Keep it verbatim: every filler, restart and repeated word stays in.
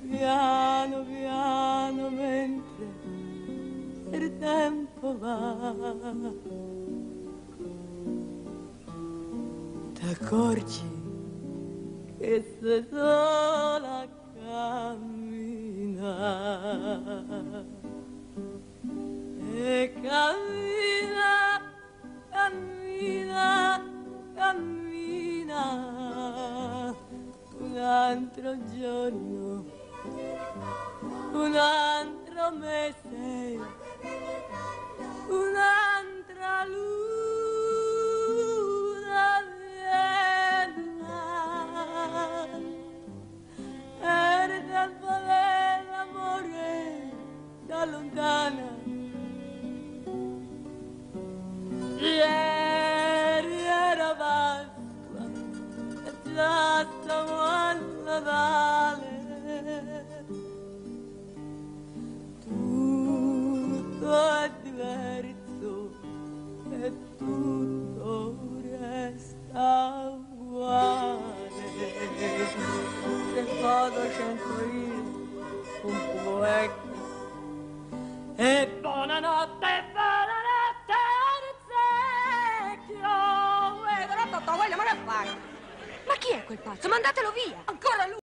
piano piano mentre il tempo va, t'accorgi che sei sola a camminare e cammina, cammina, cammina un altro giorno, un altro mese, un'altra luna piena per il tempo dell'amore da lontana. Ieri era Pasqua e già stavo a Natale. Tutto è diverso e tutto resta uguale. Che foto c'entro io, un po' vecchio. E buonanotte, buonanotte, Arzecchio! Eh, però, Totò, voglio, ma che fai? Ma chi è quel pazzo? Mandatelo via! Ancora lui!